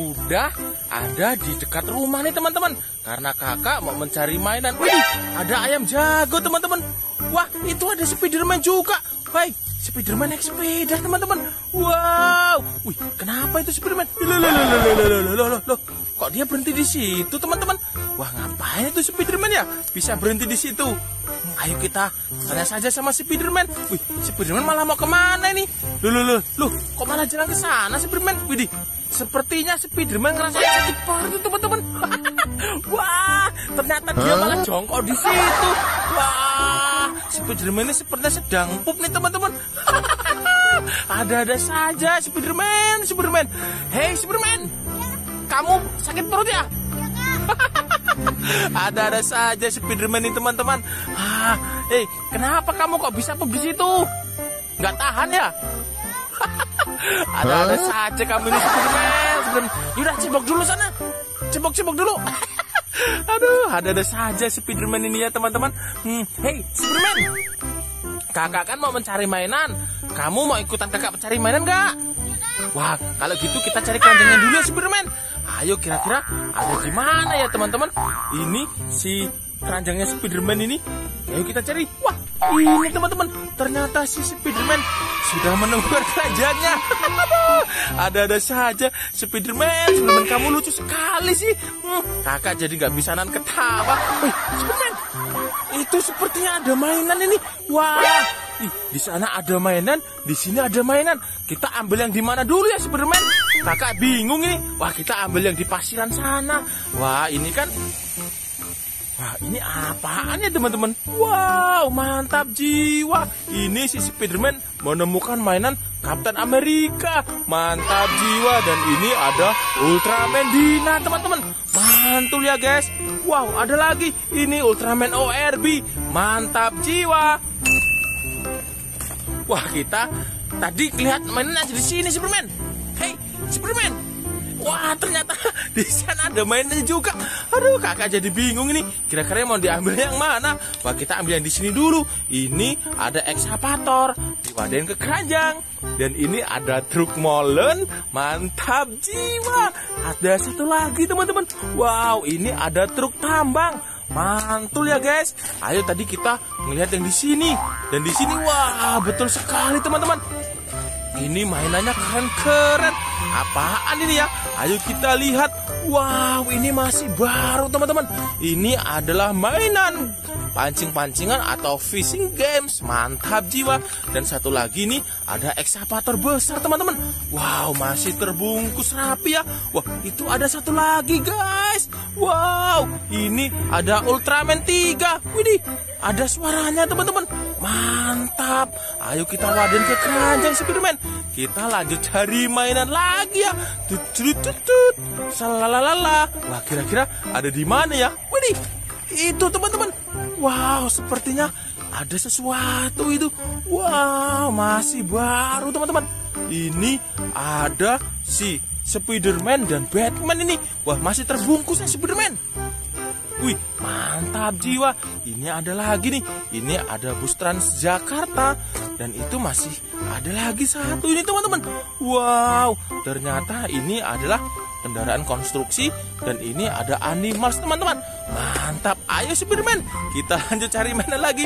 sudah ada di dekat rumah nih teman-teman. Karena kakak mau mencari mainan. Wih, ada ayam jago teman-teman. Wah, itu ada Spiderman juga. Hai, Spiderman naik sepeda teman-teman. Wow, wih, kenapa itu Spiderman? Loh, kok dia berhenti di situ teman-teman? Wah, ngapain itu Spiderman ya? Bisa berhenti di situ. Ayo kita tanya saja sama Spiderman. Wih, Spiderman malah mau kemana nih? Loh, kok malah jalan ke sana Spiderman? Widih, sepertinya Spiderman ngerasa sakit perut tuh teman-teman. Wah, ternyata dia malah jongkok di situ. Wah, Spiderman ini sepertinya sedang pup nih teman-teman. Ada-ada saja Spiderman. Hei Spiderman, kamu sakit perut ya? Ada-ada saja Spiderman ini teman-teman. Kenapa kamu kok bisa pup di situ? Nggak tahan ya? Ada-ada saja kamu ini Spiderman. Yaudah, cebok dulu sana. Cebok dulu. Aduh, ada-ada saja Spiderman ini ya teman-teman. Hei Spiderman, kakak kan mau mencari mainan. Kamu mau ikutan kakak mencari mainan nggak? Wah, kalau gitu kita cari keranjangnya dulu ya Spiderman. Ayo, kira-kira ada di mana ya teman-teman? Ini si keranjangnya Spiderman ini. Ayo kita cari. Wah, ini teman-teman. Ternyata si Spiderman sudah menemukan keranjangnya. Ada-ada saja Spiderman, kamu lucu sekali sih. Kakak jadi nggak bisa nahan ketawa. Wih, Spiderman, itu sepertinya ada mainan ini. Wah, di sana ada mainan, di sini ada mainan. Kita ambil yang di mana dulu ya Spiderman? Kakak bingung ini. Wah, kita ambil yang di pasiran sana. Wah, ini kan. Wah, ini apaan ya teman-teman? Wow, mantap jiwa. Ini si Spiderman menemukan mainan Kapten Amerika. Mantap jiwa. Dan ini ada Ultraman Dina teman-teman. Mantul ya guys. Wow, ada lagi. Ini Ultraman ORB. Mantap jiwa. Wah, kita tadi lihat mainan aja di sini Spiderman. Hei Spiderman. Wah, ternyata di sana ada mainannya juga. Aduh, kakak jadi bingung ini. Kira-kira mau diambil yang mana? Wah, kita ambil yang di sini dulu. Ini ada ekskavator, diwadahin ke keranjang. Dan ini ada truk molen. Mantap jiwa. Ada satu lagi teman-teman. Wow, ini ada truk tambang. Mantul ya guys. Ayo tadi kita melihat yang di sini. Dan di sini wah, betul sekali teman-teman. Ini mainannya keren-keren. Apaan ini ya? Ayo kita lihat. Wow, ini masih baru teman-teman. Ini adalah mainan pancing-pancingan atau fishing games. Mantap jiwa. Dan satu lagi nih, ada ekskavator besar teman-teman. Wow, masih terbungkus rapi ya. Wah, itu ada satu lagi guys. Wow, ini ada Ultraman 3. Widih, ada suaranya teman-teman. Mantap. Ayo kita wadahin ke keranjang Spiderman. Kita lanjut cari mainan lagi ya. Salalalala. Wah, kira-kira ada di mana ya? Widih, itu teman-teman. Wow, sepertinya ada sesuatu itu. Wow, masih baru teman-teman. Ini ada si Spiderman dan Batman ini. Wah, masih terbungkus ya Spiderman. Wih, mantap jiwa. Ini ada lagi nih. Ini ada bus Transjakarta. Dan itu masih ada lagi satu ini teman-teman. Wow, ternyata ini adalah kendaraan konstruksi. Dan ini ada Animals teman-teman. Mantap, ayo Spiderman. Kita lanjut cari mainan lagi.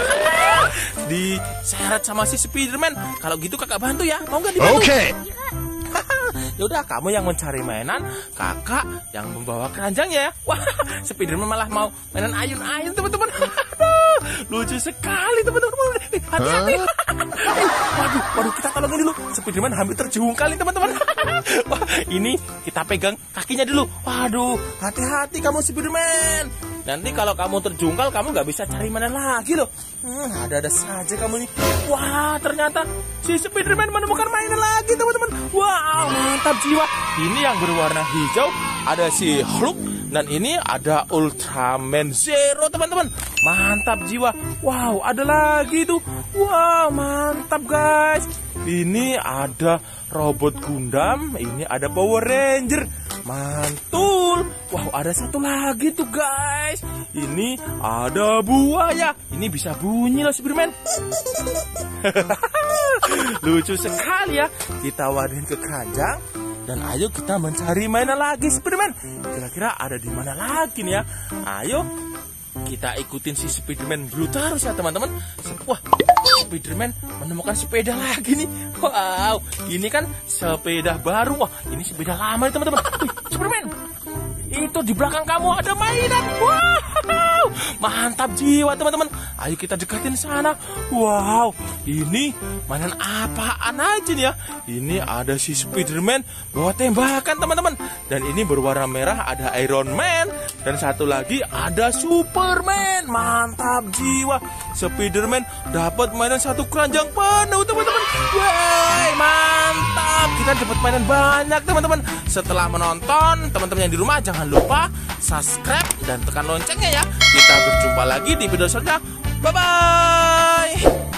Diseret sama si Spiderman. Kalau gitu kakak bantu ya. Mau nggak dibantu? Oke. Yaudah, kamu yang mencari mainan, kakak yang membawa keranjangnya ya. Wah, Spiderman malah mau mainan ayun-ayun teman-teman. Lucu sekali teman-teman. Hati-hati. Waduh, kita tolongin dulu. Spiderman hampir terjungkal nih teman-teman. Wah, ini kita pegang kakinya dulu. Waduh, hati-hati kamu Spiderman. Nanti kalau kamu terjungkal, kamu nggak bisa cari mainan lagi loh. Ada saja kamu nih. Wah, ternyata si Spiderman menemukan mainan lagi teman-teman. Wow, mantap jiwa. Ini yang berwarna hijau, ada si Hulk. Dan ini ada Ultraman Zero teman-teman. Mantap jiwa. Wow, ada lagi tuh. Wow, mantap guys. Ini ada robot Gundam. Ini ada Power Ranger. Mantul. Wow, ada satu lagi tuh guys. Ini ada buaya. Ini bisa bunyi loh Spiderman. Lucu sekali ya. Kita wadahin ke keranjang. Dan ayo kita mencari mainan lagi Spiderman. Kira-kira ada di mana lagi nih ya? Ayo kita ikutin si Spiderman dulu terus ya teman-teman. Wah, Spiderman menemukan sepeda lagi nih. Wow, ini kan sepeda baru. Wah, ini sepeda lama nih teman-teman. Spiderman, itu di belakang kamu ada mainan. Wow, mantap jiwa teman-teman. Ayo kita dekatin sana. Wow, ini mainan apaan aja nih ya? Ini ada si Spiderman bawa tembakan teman-teman. Dan ini berwarna merah, ada Iron Man. Dan satu lagi ada Superman. Mantap jiwa. Spiderman dapat mainan satu keranjang penuh teman-teman. Wah, mantap. Kita dapat mainan banyak teman-teman. Setelah menonton, teman-teman yang di rumah jangan lupa subscribe dan tekan loncengnya ya. Kita berjumpa lagi di video selanjutnya. Bye-bye.